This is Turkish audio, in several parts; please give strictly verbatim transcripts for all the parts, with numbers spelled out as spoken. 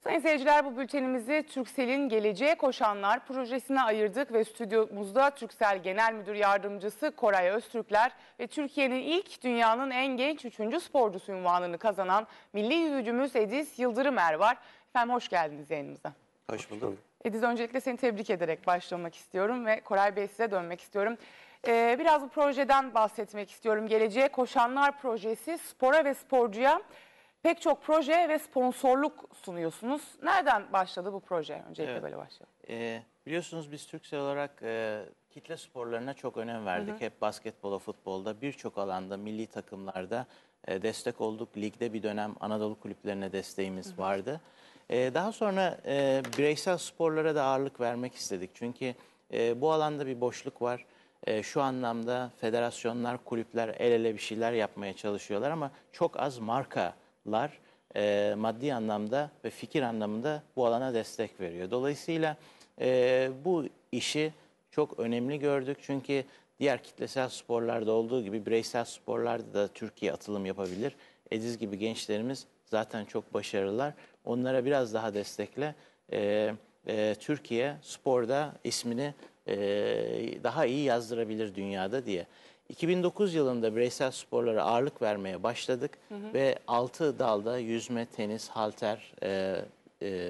Sayın seyirciler, bu bültenimizi Turkcell'in Geleceğe Koşanlar projesine ayırdık ve stüdyomuzda Turkcell Genel Müdür Yardımcısı Koray Öztürkler ve Türkiye'nin ilk dünyanın en genç üçüncü sporcusu unvanını kazanan milli yüzücümüz Ediz Yıldırımer var. Efendim hoş geldiniz yayınımıza. Hoş bulduk. Ediz, öncelikle seni tebrik ederek başlamak istiyorum ve Koray Bey, size dönmek istiyorum. Ee, biraz bu projeden bahsetmek istiyorum. Geleceğe Koşanlar projesi, spora ve sporcuya pek çok proje ve sponsorluk sunuyorsunuz. Nereden başladı bu proje? Öncelikle Evet. böyle başlayalım. Ee, biliyorsunuz biz Turkcell olarak e, kitle sporlarına çok önem verdik. Hı hı. Hep basketbola, futbolda, birçok alanda, milli takımlarda e, destek olduk. Ligde bir dönem Anadolu kulüplerine desteğimiz hı hı. vardı. E, daha sonra e, bireysel sporlara da ağırlık vermek istedik. Çünkü e, bu alanda bir boşluk var. E, şu anlamda federasyonlar, kulüpler el ele bir şeyler yapmaya çalışıyorlar ama çok az markalar e, maddi anlamda ve fikir anlamında bu alana destek veriyor. Dolayısıyla e, bu işi çok önemli gördük. Çünkü diğer kitlesel sporlarda olduğu gibi bireysel sporlarda da Türkiye atılım yapabilir. Ediz gibi gençlerimiz zaten çok başarılılar. Onlara biraz daha destekle e, e, Türkiye sporda ismini e, daha iyi yazdırabilir dünyada diye. iki bin dokuz yılında bireysel sporlara ağırlık vermeye başladık hı hı. ve altı dalda yüzme, tenis, halter, e, e,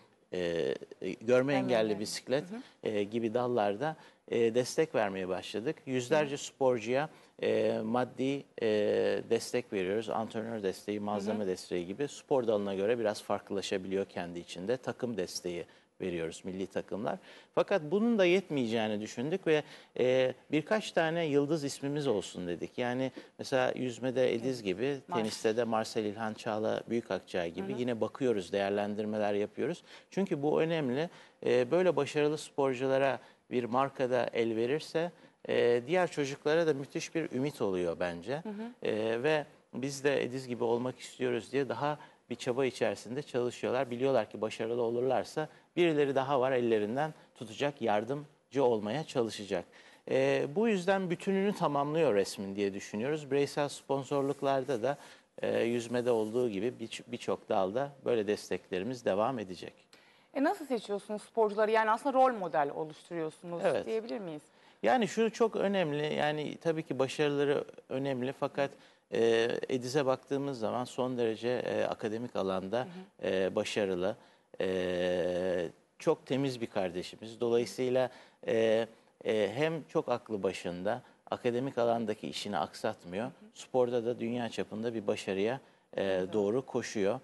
e, görme Hemen engelli yani. bisiklet hı hı. E, gibi dallarda e, destek vermeye başladık. Yüzlerce hı. sporcuya e, maddi e, destek veriyoruz. Antrenör desteği, malzeme hı hı. desteği gibi. Spor dalına göre biraz farklılaşabiliyor kendi içinde. Takım desteği veriyoruz, milli takımlar. Fakat bunun da yetmeyeceğini düşündük ve e, birkaç tane yıldız ismimiz olsun dedik. Yani mesela yüzmede Ediz gibi, Mars. teniste de Marcel İlhan Çağla Büyükakçay gibi hı hı. yine bakıyoruz, değerlendirmeler yapıyoruz. Çünkü bu önemli. E, böyle başarılı sporculara bir markada el verirse e, diğer çocuklara da müthiş bir ümit oluyor bence. Hı hı. E, ve biz de Ediz gibi olmak istiyoruz diye daha bir çaba içerisinde çalışıyorlar. Biliyorlar ki başarılı olurlarsa birileri daha var ellerinden tutacak, yardımcı olmaya çalışacak. E, bu yüzden bütününü tamamlıyor resmin diye düşünüyoruz. Bireysel sponsorluklarda da e, yüzmede olduğu gibi birçok bir dalda böyle desteklerimiz devam edecek. E nasıl seçiyorsunuz sporcuları? Yani aslında rol model oluşturuyorsunuz Evet. diyebilir miyiz? Yani şu çok önemli. Yani tabii ki başarıları önemli fakat e, Ediz'e baktığımız zaman son derece e, akademik alanda hı hı. E, başarılı. E, çok temiz bir kardeşimiz. Dolayısıyla e, e, hem çok aklı başında, akademik alandaki işini aksatmıyor. Hı hı. Sporda da dünya çapında bir başarıya e, doğru koşuyor.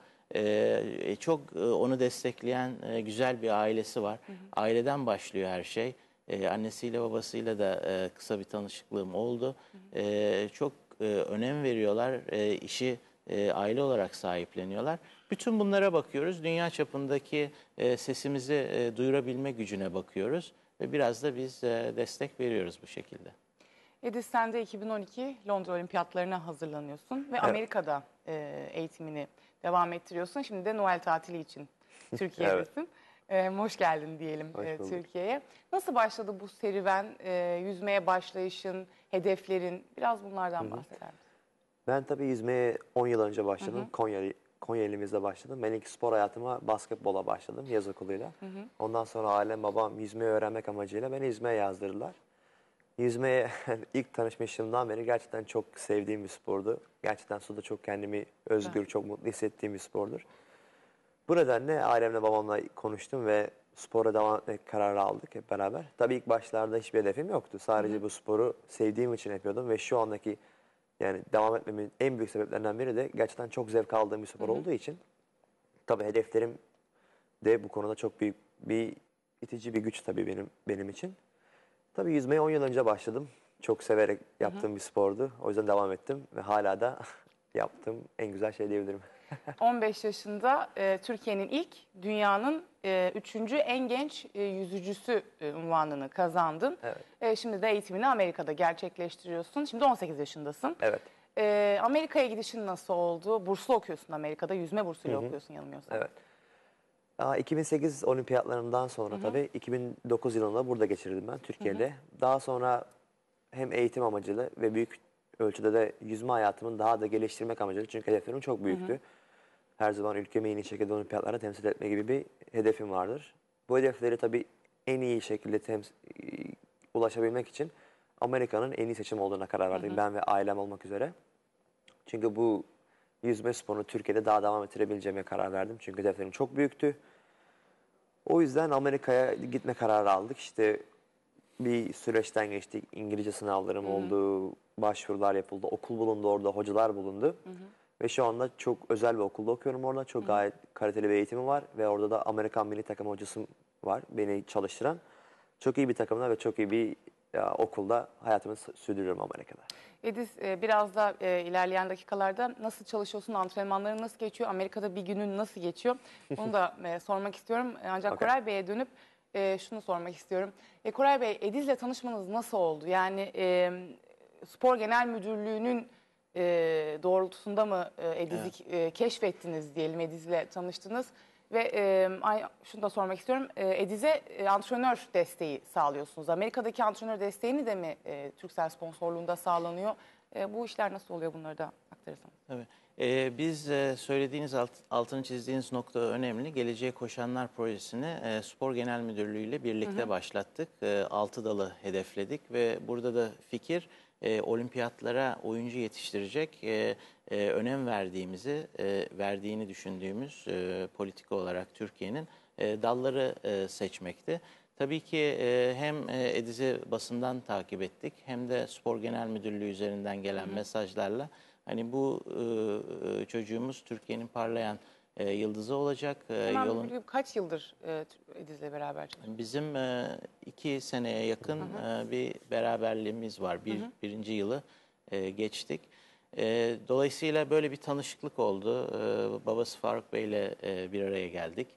E, çok e, onu destekleyen e, güzel bir ailesi var. Hı hı. Aileden başlıyor her şey. Ee, annesiyle babasıyla da e, kısa bir tanışıklığım oldu. Hı hı. E, çok e, önem veriyorlar, e, işi e, aile olarak sahipleniyorlar. Bütün bunlara bakıyoruz. Dünya çapındaki e, sesimizi e, duyurabilme gücüne bakıyoruz. Ve biraz da biz e, destek veriyoruz bu şekilde. Ediz, sen de iki bin on iki Londra Olimpiyatlarına hazırlanıyorsun ve evet. Amerika'da e, eğitimini devam ettiriyorsun. Şimdi de Noel tatili için Türkiye'desin. Evet. Ee, hoş geldin diyelim e, Türkiye'ye. Nasıl başladı bu serüven, e, yüzmeye başlayışın, hedeflerin? Biraz bunlardan Hı -hı. bahseder misin? Ben tabii yüzmeye on yıl önce başladım. Hı -hı. Konya, Konya elimizde başladım. Ben ilk spor hayatıma basketbola başladım yaz okuluyla. Hı -hı. Ondan sonra ailem babam yüzmeyi öğrenmek amacıyla beni yüzmeye yazdırdılar. Yüzmeye ilk tanışmışlığımdan beri gerçekten çok sevdiğim bir spordu. Gerçekten suda çok kendimi özgür, evet. çok mutlu hissettiğim bir spordur. Bu nedenle ailemle babamla konuştum ve spora devam etmek kararı aldık hep beraber. Tabii ilk başlarda hiçbir hedefim yoktu. Sadece hı hı. bu sporu sevdiğim için yapıyordum ve şu andaki yani devam etmemin en büyük sebeplerinden biri de gerçekten çok zevk aldığım bir spor hı hı. olduğu için. Tabii hedeflerim de bu konuda çok büyük bir itici bir güç tabii benim benim için. Tabii yüzmeye on yıl önce başladım. Çok severek yaptığım hı hı. bir spordu. O yüzden devam ettim ve hala da yaptığım en güzel şey diyebilirim. on beş yaşında e, Türkiye'nin ilk, dünyanın e, üçüncü en genç e, yüzücüsü e, unvanını kazandın. Evet. E, şimdi de eğitimini Amerika'da gerçekleştiriyorsun. Şimdi on sekiz yaşındasın. Evet. E, Amerika'ya gidişin nasıl oldu? Burslu okuyorsun Amerika'da, yüzme bursuyla hı hı. okuyorsun yanılmıyorsam. Evet. Daha iki bin sekiz olimpiyatlarından sonra hı hı. tabii iki bin dokuz yılında burada geçirdim ben Türkiye'de. Hı hı. Daha sonra hem eğitim amacıyla ve büyük ölçüde de yüzme hayatımın daha da geliştirmek amacıyla çünkü hedeflerim çok büyüktü. Hı hı. her zaman ülkemi en iyi şekilde olimpiyatlara temsil etme gibi bir hedefim vardır. Bu hedefleri tabii en iyi şekilde tems- ulaşabilmek için Amerika'nın en iyi seçim olduğuna karar verdik. Hı hı. Ben ve ailem olmak üzere. Çünkü bu yüzme sporunu Türkiye'de daha devam ettirebileceğime karar verdim. Çünkü hedeflerim çok büyüktü. O yüzden Amerika'ya gitme kararı aldık. İşte bir süreçten geçtik. İngilizce sınavlarım hı hı. oldu, başvurular yapıldı, okul bulundu orada, hocalar bulundu. Hı hı. Ve şu anda çok özel bir okulda okuyorum orada. Çok hı hı. gayet kaliteli bir eğitimim var ve orada da Amerikan milli takım hocası var beni çalıştıran. Çok iyi bir takımda ve çok iyi bir ya, okulda hayatımı sürdürüyorum Amerika'da. Ediz, e, biraz da e, ilerleyen dakikalarda nasıl çalışıyorsun, antrenmanların nasıl geçiyor, Amerika'da bir günün nasıl geçiyor? Onu da e, sormak istiyorum. Ancak okay. Koray Bey'e dönüp e, şunu sormak istiyorum. E, Koray Bey, Ediz'le tanışmanız nasıl oldu? Yani e, Spor Genel Müdürlüğü'nün e, doğrultusunda mı e, Ediz'i evet. e, keşfettiniz diyelim, Ediz'le tanıştınız? Ve e, şunu da sormak istiyorum. E, Ediz'e e, antrenör desteği sağlıyorsunuz. Amerika'daki antrenör desteğini de mi e, Turkcell sponsorluğunda sağlanıyor? E, bu işler nasıl oluyor, bunları da aktarırsanız. Evet. E, biz e, söylediğiniz alt, altını çizdiğiniz nokta önemli. Geleceğe Koşanlar projesini e, Spor Genel Müdürlüğü ile birlikte hı hı. başlattık. E, altı dalı hedefledik ve burada da fikir e, olimpiyatlara oyuncu yetiştirecek e, e, önem verdiğimizi, e, verdiğini düşündüğümüz e, politika olarak Türkiye'nin e, dalları e, seçmekti. Tabii ki e, hem e, Ediz'i basından takip ettik hem de Spor Genel Müdürlüğü üzerinden gelen hı hı. mesajlarla hani bu e, çocuğumuz Türkiye'nin parlayan e, yıldızı olacak. E, Hemen yolun... kaç yıldır e, Ediz'le beraber çalışıyorsunuz? Bizim e, iki seneye yakın hı hı. E, bir beraberliğimiz var. Bir, hı hı. Birinci yılı e, geçtik. E, dolayısıyla böyle bir tanışıklık oldu. E, babası Faruk Bey'le e, bir araya geldik.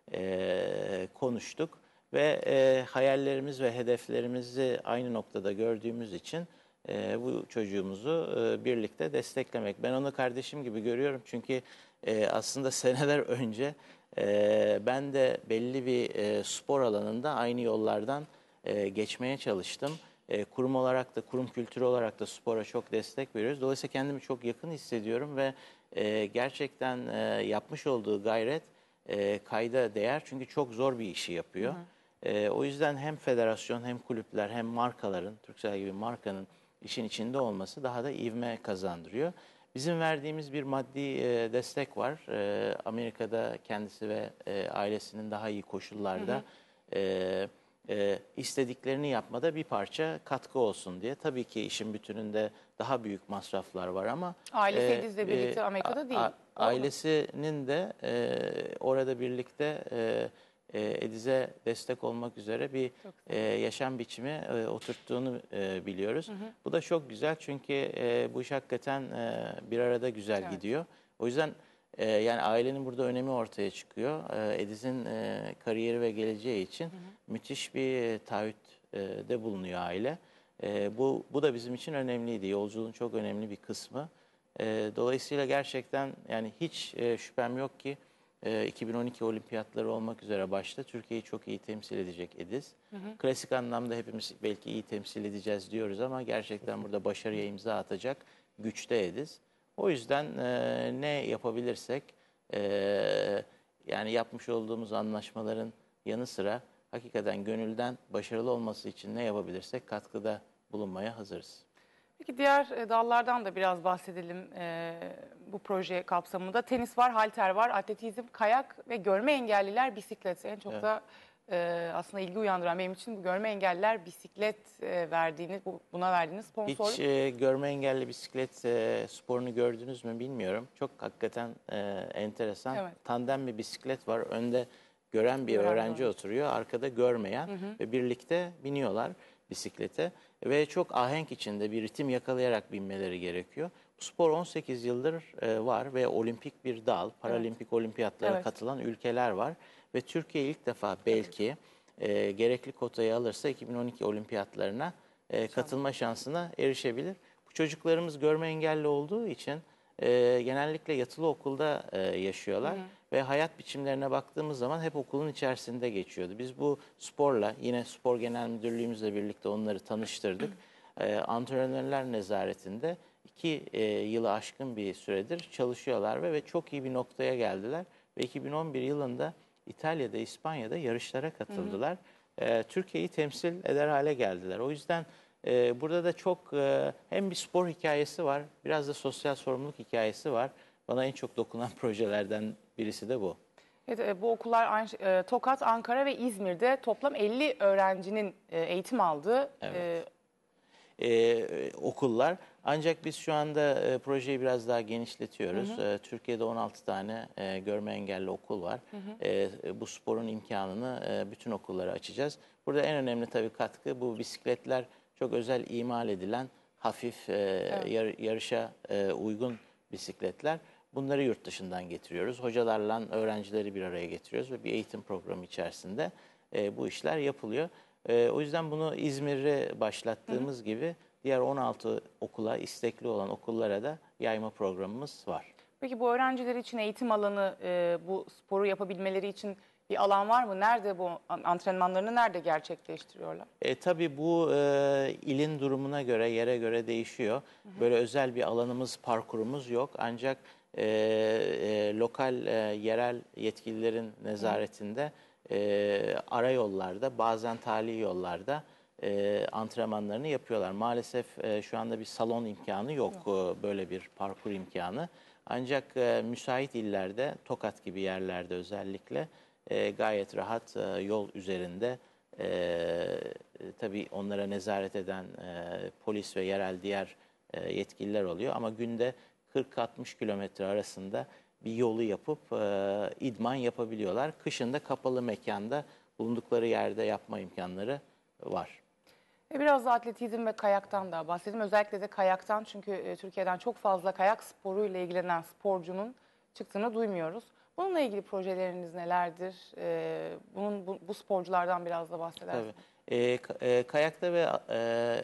E, konuştuk ve e, hayallerimiz ve hedeflerimizi aynı noktada gördüğümüz için e, bu çocuğumuzu e, birlikte desteklemek. Ben onu kardeşim gibi görüyorum çünkü e, aslında seneler önce e, ben de belli bir e, spor alanında aynı yollardan e, geçmeye çalıştım. E, kurum olarak da, kurum kültürü olarak da spora çok destek veriyoruz. Dolayısıyla kendimi çok yakın hissediyorum ve e, gerçekten e, yapmış olduğu gayret e, kayda değer. Çünkü çok zor bir işi yapıyor. Hı hı. E, o yüzden hem federasyon hem kulüpler hem markaların, Turkcell gibi markanın işin içinde olması daha da ivme kazandırıyor. Bizim verdiğimiz bir maddi e, destek var. E, Amerika'da kendisi ve e, ailesinin daha iyi koşullarda... Hı hı. E, E, istediklerini yapmada bir parça katkı olsun diye. Tabii ki işin bütününde daha büyük masraflar var ama... Ailesi e, Ediz'le birlikte e, Amerika'da değil. A, ailesinin de e, orada birlikte e, e, Ediz'e destek olmak üzere bir e, yaşam biçimi e, oturttuğunu e, biliyoruz. Hı hı. Bu da çok güzel çünkü e, bu iş hakikaten e, bir arada güzel evet. gidiyor. O yüzden... Ee, yani ailenin burada önemi ortaya çıkıyor. Ee, Ediz'in e, kariyeri ve geleceği için hı hı. müthiş bir taahhütte bulunuyor aile. Ee, bu, bu da bizim için önemliydi. Yolculuğun çok önemli bir kısmı. Ee, dolayısıyla gerçekten yani hiç e, şüphem yok ki e, iki bin on iki olimpiyatları olmak üzere başta Türkiye'yi çok iyi temsil edecek Ediz. Hı hı. Klasik anlamda hepimiz belki iyi temsil edeceğiz diyoruz ama gerçekten burada başarıya imza atacak güçte Ediz. O yüzden e, ne yapabilirsek e, yani yapmış olduğumuz anlaşmaların yanı sıra hakikaten gönülden başarılı olması için ne yapabilirsek katkıda bulunmaya hazırız. Peki diğer e, dallardan da biraz bahsedelim e, bu proje kapsamında. Tenis var, halter var, atletizm, kayak ve görme engelliler bisiklet. En çok evet. da e, aslında ilgi uyandıran benim için bu görme engelliler bisiklet e, verdiğiniz, bu, buna verdiğiniz sponsorluk. Hiç e, görme engelli bisiklet e, sporunu gördünüz mü bilmiyorum. Çok hakikaten e, enteresan. Evet. Tandem bir bisiklet var. Önde gören bir gören öğrenci var. Oturuyor, arkada görmeyen hı hı. ve birlikte biniyorlar bisiklete. Ve çok ahenk içinde bir ritim yakalayarak binmeleri gerekiyor. Bu spor on sekiz yıldır e, var ve olimpik bir dal, paralimpik evet. olimpiyatlara evet. katılan ülkeler var. Ve Türkiye ilk defa belki e, gerekli kotayı alırsa iki bin on iki olimpiyatlarına e, katılma şansına erişebilir. Bu çocuklarımız görme engelli olduğu için e, genellikle yatılı okulda e, yaşıyorlar. Hı hı. Ve hayat biçimlerine baktığımız zaman hep okulun içerisinde geçiyordu. Biz bu sporla yine Spor Genel Müdürlüğümüzle birlikte onları tanıştırdık. Ee, antrenörler nezaretinde iki e, yılı aşkın bir süredir çalışıyorlar ve, ve çok iyi bir noktaya geldiler. Ve iki bin on bir yılında İtalya'da, İspanya'da yarışlara katıldılar. Hı hı. E, Türkiye'yi temsil eder hale geldiler. O yüzden e, burada da çok e, hem bir spor hikayesi var, biraz da sosyal sorumluluk hikayesi var. Bana en çok dokunan projelerden birisi de bu. Evet, e, bu okullar e, Tokat, Ankara ve İzmir'de toplam elli öğrencinin e, eğitim aldığı Evet. e, Ee, okullar. Ancak biz şu anda e, projeyi biraz daha genişletiyoruz. Hı hı. E, Türkiye'de on altı tane e, görme engelli okul var. Hı hı. E, bu sporun imkanını e, bütün okullara açacağız. Burada en önemli tabii katkı bu bisikletler çok özel imal edilen hafif e, Evet. yar, yarışa e, uygun bisikletler. Bunları yurt dışından getiriyoruz. Hocalarla öğrencileri bir araya getiriyoruz ve bir eğitim programı içerisinde e, bu işler yapılıyor. E, o yüzden bunu İzmir'e başlattığımız hı hı. gibi diğer on altı okula, istekli olan okullara da yayma programımız var. Peki bu öğrenciler için eğitim alanı, e, bu sporu yapabilmeleri için bir alan var mı? Nerede bu antrenmanlarını nerede gerçekleştiriyorlar? E, tabii bu e, ilin durumuna göre, yere göre değişiyor. Hı hı. Böyle özel bir alanımız, parkurumuz yok. Ancak e, e, lokal, e, yerel yetkililerin nezaretinde... Hı hı. E, ara yollarda, bazen tali yollarda e, antrenmanlarını yapıyorlar. Maalesef e, şu anda bir salon imkanı yok, yok. E, böyle bir parkur imkanı. Ancak e, müsait illerde, Tokat gibi yerlerde özellikle e, gayet rahat e, yol üzerinde e, e, tabii onlara nezaret eden e, polis ve yerel diğer e, yetkililer oluyor. Ama günde kırk altmış kilometre arasında bir yolu yapıp e, idman yapabiliyorlar. Kışın da kapalı mekanda bulundukları yerde yapma imkanları var. Biraz da atletizm ve kayaktan da bahsedelim. Özellikle de kayaktan, çünkü e, Türkiye'den çok fazla kayak sporuyla ilgilenen sporcunun çıktığını duymuyoruz. Bununla ilgili projeleriniz nelerdir? E, bunun bu, bu sporculardan biraz da bahsedersiniz. Tabii. E, e, kayakta ve e,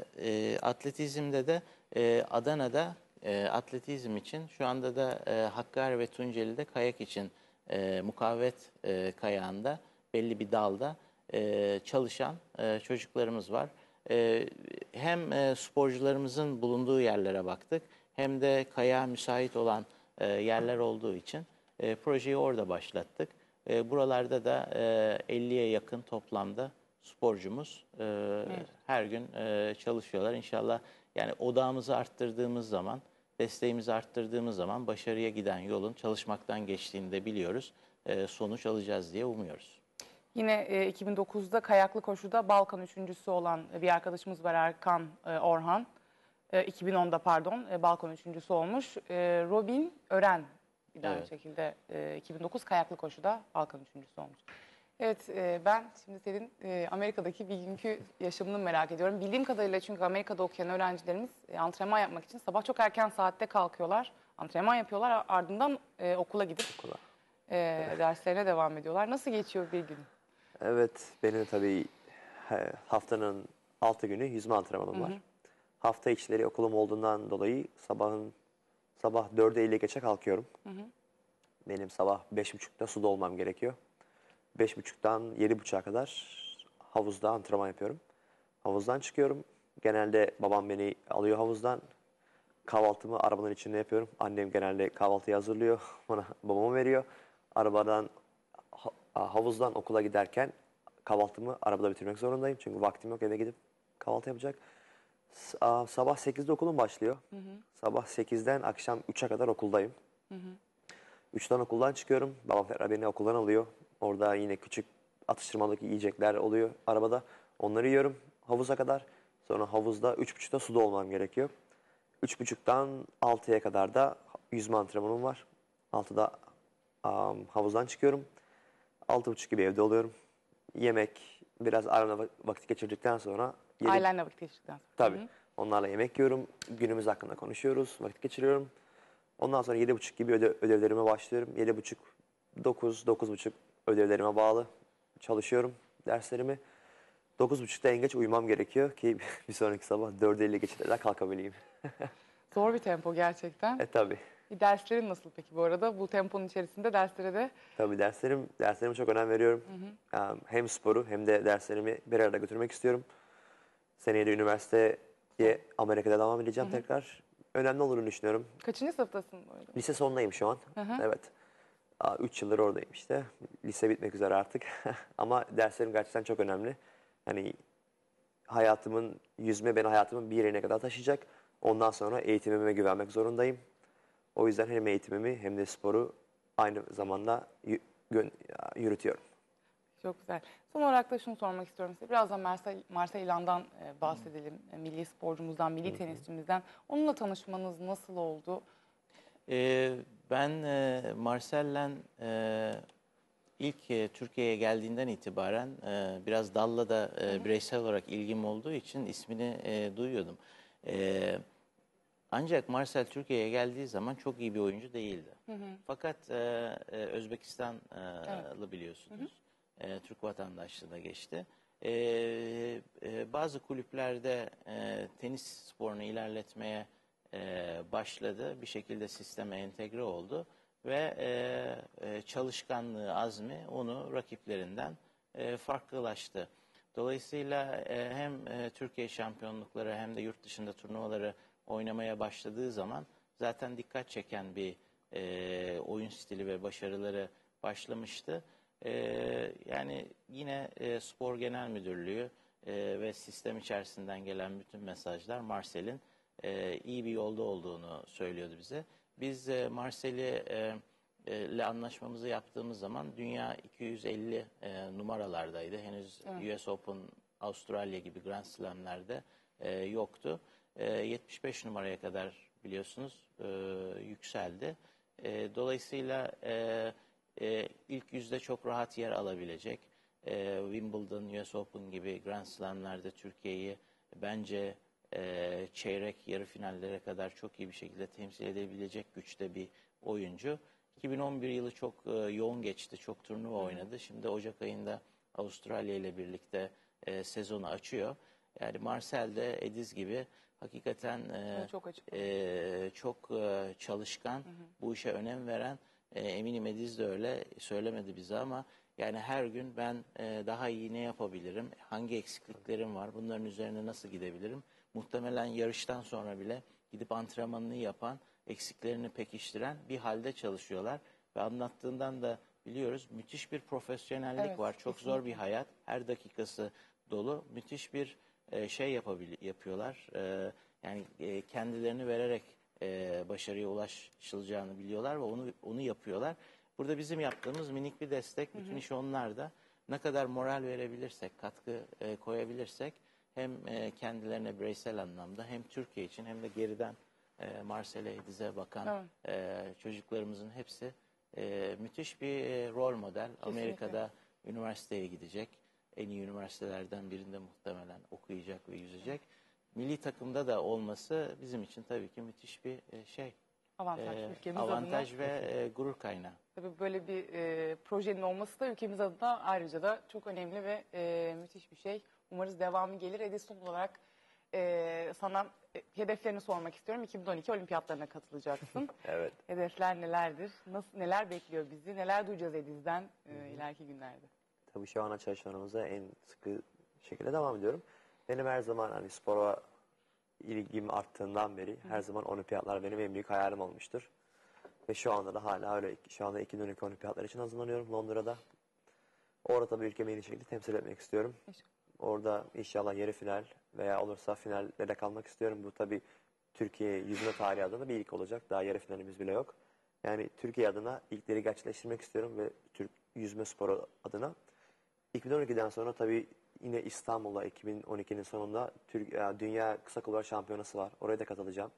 e, atletizmde de e, Adana'da e, atletizm için şu anda da e, Hakkari ve Tunceli'de kayak için e, mukavemet e, kayağında belli bir dalda e, çalışan e, çocuklarımız var. E, hem e, sporcularımızın bulunduğu yerlere baktık hem de kayağa müsait olan e, yerler olduğu için e, projeyi orada başlattık. E, buralarda da e, elliye yakın toplamda sporcumuz e, evet. her gün e, çalışıyorlar. İnşallah yani odağımızı arttırdığımız zaman, desteğimizi arttırdığımız zaman başarıya giden yolun çalışmaktan geçtiğini de biliyoruz. E, sonuç alacağız diye umuyoruz. Yine e, iki bin dokuzda kayaklı koşuda Balkan üçüncüsü olan bir arkadaşımız var, Erkan e, Orhan. E, iki bin onda pardon e, Balkan üçüncüsü olmuş. E, Robin Ören bir de aynı evet. şekilde e, iki bin dokuz kayaklı koşuda Balkan üçüncüsü olmuş. Evet, e, ben şimdi senin e, Amerika'daki bir günkü yaşamını merak ediyorum. Bildiğim kadarıyla, çünkü Amerika'da okuyan öğrencilerimiz e, antrenman yapmak için sabah çok erken saatte kalkıyorlar. Antrenman yapıyorlar, ardından e, okula gidip okula. E, evet. derslerine devam ediyorlar. Nasıl geçiyor bir gün? Evet, benim tabii haftanın altı günü yüzme antrenmanım var. Hı hı. Hafta içleri okulum olduğundan dolayı sabahın sabah dörde elli geçe kalkıyorum. Hı hı. Benim sabah beş buçukta suda olmam gerekiyor. beş buçuktan yedi buçuğa kadar havuzda antrenman yapıyorum. Havuzdan çıkıyorum. Genelde babam beni alıyor havuzdan. Kahvaltımı arabanın içinde yapıyorum. Annem genelde kahvaltıyı hazırlıyor. Bana babama veriyor. Arabadan, havuzdan okula giderken kahvaltımı arabada bitirmek zorundayım. Çünkü vaktim yok eve gidip kahvaltı yapacak. Sabah sekizde okulum başlıyor. Hı hı. Sabah sekizden akşam üçe kadar okuldayım. Hı hı. üçten okuldan çıkıyorum. Babam beni okuldan alıyor. Orada yine küçük atıştırmalık yiyecekler oluyor arabada. Onları yiyorum havuza kadar. Sonra havuzda üç buçukta suda olmam gerekiyor. üç buçuktan altıya kadar da yüzme antrenmanım var. altıda um, havuzdan çıkıyorum. altı buçuk gibi evde oluyorum. Yemek, biraz aramda vakit geçirdikten sonra... Yedi... Ailenle vakit geçirdikten sonra. Tabii. Hı -hı. Onlarla yemek yiyorum. Günümüz hakkında konuşuyoruz. Vakit geçiriyorum. Ondan sonra yedi buçuk gibi ödev, ödevlerime başlıyorum. yedi buçuk, dokuz, dokuz buçuk ödevlerime bağlı çalışıyorum derslerimi. dokuz buçukta en geç uyumam gerekiyor ki bir sonraki sabah dörde elli geçe kalkabileyim. Zor bir tempo gerçekten. E tabii. Derslerin nasıl peki bu arada? Bu temponun içerisinde derslere de... Tabii derslerim, derslerime çok önem veriyorum. Hı hı. Hem sporu hem de derslerimi bir arada götürmek istiyorum. Seneye de üniversiteye Amerika'da devam edeceğim hı hı. tekrar. önemli olduğunu düşünüyorum. Kaçıncı sınıftasın bu arada? Lise sonundayım şu an. Hı hı. Evet. üç yıldır oradayım işte. Lise bitmek üzere artık. Ama derslerim gerçekten çok önemli. Hani hayatımın, yüzme beni hayatımın bir yerine kadar taşıyacak. Ondan sonra eğitimime güvenmek zorundayım. O yüzden hem eğitimimi hem de sporu aynı zamanda yü- gön- yürütüyorum. Çok güzel. Son olarak da şunu sormak istiyorum size. Biraz da Marcel, Marcel İlhan'dan e, bahsedelim. E, milli sporcumuzdan, milli tenisçimizden. Onunla tanışmanız nasıl oldu? Ee, ben e, Marcel'le e, ilk e, Türkiye'ye geldiğinden itibaren e, biraz dalla da e, bireysel olarak ilgim olduğu için ismini e, duyuyordum. E, Ancak Marcel Türkiye'ye geldiği zaman çok iyi bir oyuncu değildi. Hı hı. Fakat e, e, Özbekistanlı biliyorsunuz. E, Türk vatandaşlığı da geçti. E, e, bazı kulüplerde e, tenis sporunu ilerletmeye e, başladı. Bir şekilde sisteme entegre oldu. Ve e, e, çalışkanlığı, azmi onu rakiplerinden e, farklılaştı. Dolayısıyla e, hem e, Türkiye şampiyonlukları hem de yurt dışında turnuvaları oynamaya başladığı zaman zaten dikkat çeken bir e, oyun stili ve başarıları başlamıştı. E, yani yine e, Spor Genel Müdürlüğü e, ve sistem içerisinden gelen bütün mesajlar Marcel'in e, iyi bir yolda olduğunu söylüyordu bize. Biz e, Marcel'i e, e, ile anlaşmamızı yaptığımız zaman dünya iki yüz elli e, numaralardaydı. Henüz Evet. U S Open, Avustralya gibi Grand Slam'lerde e, yoktu. E, yetmiş beş numaraya kadar biliyorsunuz e, yükseldi. E, dolayısıyla e, e, ilk yüzde çok rahat yer alabilecek. E, Wimbledon, U S Open gibi Grand Slam'lerde Türkiye'yi bence e, çeyrek, yarı finallere kadar çok iyi bir şekilde temsil edebilecek güçte bir oyuncu. iki bin on bir yılı çok e, yoğun geçti, çok turnuva oynadı. Şimdi Ocak ayında Avustralya ile birlikte e, sezonu açıyor. Yani Marcel de Ediz gibi hakikaten e, Çok açık. e, çok e, çalışkan, hı hı. bu işe önem veren, e, eminim Ediz de öyle, söylemedi bize ama yani her gün ben e, daha iyi ne yapabilirim, hangi eksikliklerim var, bunların üzerine nasıl gidebilirim? Muhtemelen yarıştan sonra bile gidip antrenmanını yapan, eksiklerini pekiştiren bir halde çalışıyorlar. Ve anlattığından da biliyoruz müthiş bir profesyonellik Evet, var. Çok kesinlikle. zor bir hayat. Her dakikası dolu. Müthiş bir e, şey yapabil yapıyorlar. E, yani e, kendilerini vererek e, başarıya ulaşılacağını biliyorlar ve onu onu yapıyorlar. Burada bizim yaptığımız minik bir destek. Bütün iş onlarda. Ne kadar moral verebilirsek, katkı e, koyabilirsek hem e, kendilerine bireysel anlamda hem Türkiye için hem de geriden e, Marcel'e, Ediz'e bakan Evet. e, çocuklarımızın hepsi e, müthiş bir e, rol model. Amerika'da üniversiteye gidecek. En iyi üniversitelerden birinde muhtemelen okuyacak ve yüzecek. Milli takımda da olması bizim için tabii ki müthiş bir e, şey. Avantaj. E, Ülkemiz avantaj adına. ve e, gurur kaynağı. Tabii böyle bir e, projenin olması da ülkemiz adına ayrıca da çok önemli ve e, müthiş bir şey. Umarız devamı gelir. Edison olarak e, sana e, hedeflerini sormak istiyorum. iki bin on iki olimpiyatlarına katılacaksın. Evet. Hedefler nelerdir? Nasıl, neler bekliyor bizi? Neler duyacağız Ediz'den e, ileriki günlerde? Tabii şu ana çalışmalarımıza en sıkı şekilde devam ediyorum. Benim her zaman hani spora ilgim arttığından beri her zaman olimpiyatlar benim en büyük hayalim olmuştur. Ve şu anda da hala öyle. Şu anda iki bin on iki olimpiyatlar için hazırlanıyorum Londra'da. Orada tabii ülkemi en iyi şekilde temsil etmek istiyorum. İnşallah. Orada inşallah yarı final veya olursa finallere kalmak istiyorum. Bu tabii Türkiye yüzme tarihi adına bir ilk olacak. Daha yarı finalimiz bile yok. Yani Türkiye adına ilkleri gerçekleştirmek istiyorum ve Türk yüzme sporu adına. iki bin on ikiden sonra tabii yine İstanbul'da iki bin on ikinin sonunda Türk, Dünya Kısa Kulvar Şampiyonası var. Oraya da katılacağım.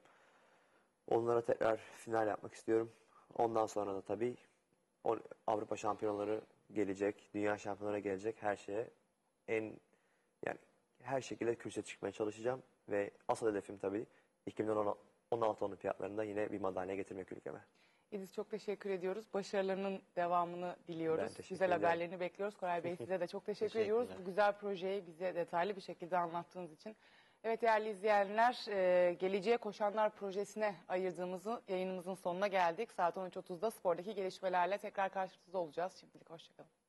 Onlara tekrar final yapmak istiyorum. Ondan sonra da tabii Avrupa şampiyonaları gelecek, dünya şampiyonları gelecek, her şeye en yani her şekilde kürsüye çıkmaya çalışacağım ve asıl hedefim tabii iki bin on altı olimpiyatlarında yine bir madalya getirmek ülkeme. Ediz çok teşekkür ediyoruz. Başarılarının devamını diliyoruz. Ben teşekkür Güzel ederim. haberlerini bekliyoruz. Koray Bey size de çok teşekkür ediyoruz. Bu güzel projeyi bize detaylı bir şekilde anlattığınız için. Evet değerli izleyenler, e, Geleceğe Koşanlar projesine ayırdığımız yayınımızın sonuna geldik. Saat on üç otuzda spordaki gelişmelerle tekrar karşınızda olacağız. Şimdilik hoşçakalın.